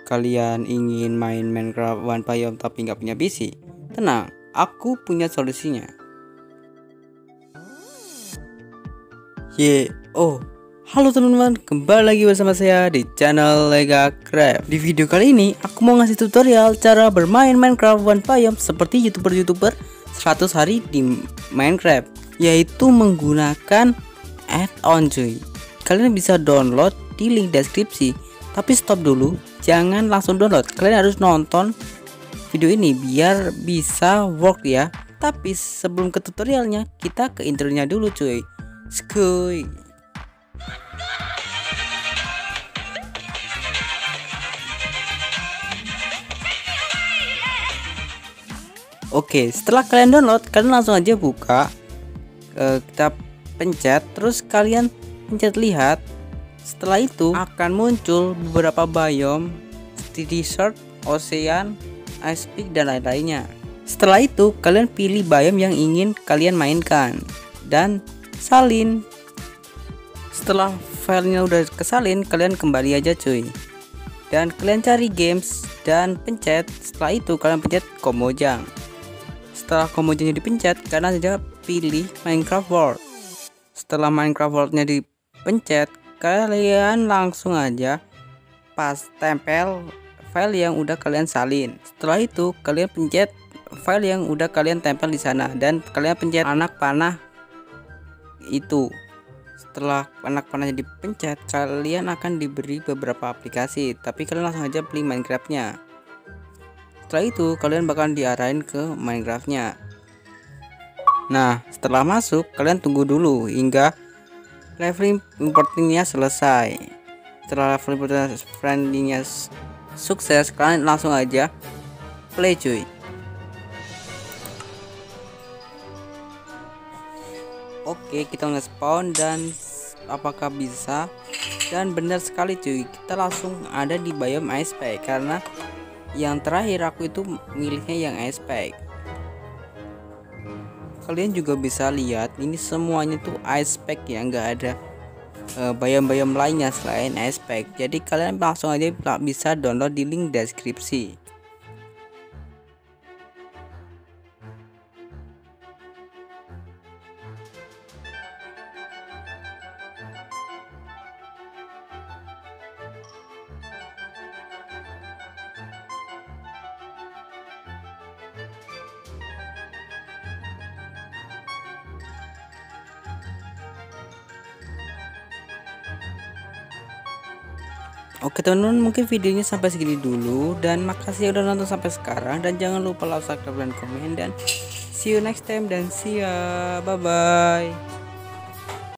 kalian ingin main Minecraft One Biome tapi nggak punya PC? Tenang, aku punya solusinya. Halo teman-teman, kembali lagi bersama saya di channel Lega Craft. Di video kali ini, aku mau ngasih tutorial cara bermain Minecraft One Biome seperti youtuber 100 hari di Minecraft, yaitu menggunakan add-on cuy. Kalian bisa download di link deskripsi. Tapi stop dulu, jangan langsung download. Kalian harus nonton video ini biar bisa work ya. Tapi sebelum ke tutorialnya, kita ke intronya dulu cuy. Skuy. Oke, setelah kalian download, kalian langsung aja buka. Kita pencet, terus kalian pencet lihat. Setelah itu akan muncul beberapa biome seperti desert, ocean, ice peak dan lain-lainnya. Setelah itu kalian pilih biome yang ingin kalian mainkan dan salin. Setelah filenya udah kesalin, kalian kembali aja cuy. Dan kalian cari games dan pencet. Setelah itu kalian pencet Komojang. Setelah Komojangnya dipencet, kalian aja pilih Minecraft World. Setelah Minecraft World-nya dipencet, kalian langsung aja tempel file yang udah kalian salin. Setelah itu kalian pencet file yang udah kalian tempel di sana dan kalian pencet anak panah itu. Setelah anak panahnya dipencet, kalian akan diberi beberapa aplikasi, tapi kalian langsung aja beli Minecraftnya. Setelah itu kalian bakal diarahin ke Minecraftnya. Nah, setelah masuk kalian tunggu dulu hingga leveling importingnya selesai. Setelah leveling importingnya sukses, kalian langsung aja play cuy. Oke, kita nge-spawn dan apakah bisa? Dan benar sekali cuy, kita langsung ada di biome ice pack karena yang terakhir aku itu milihnya yang ice pack. Kalian juga bisa lihat ini semuanya tuh ice pack ya, nggak ada biome-biome lainnya selain ice pack. Jadi kalian langsung aja bisa download di link deskripsi. Oke teman-teman, mungkin videonya sampai segini dulu dan makasih udah nonton sampai sekarang, dan jangan lupa like, subscribe dan komen, dan see you next time dan see ya, bye bye.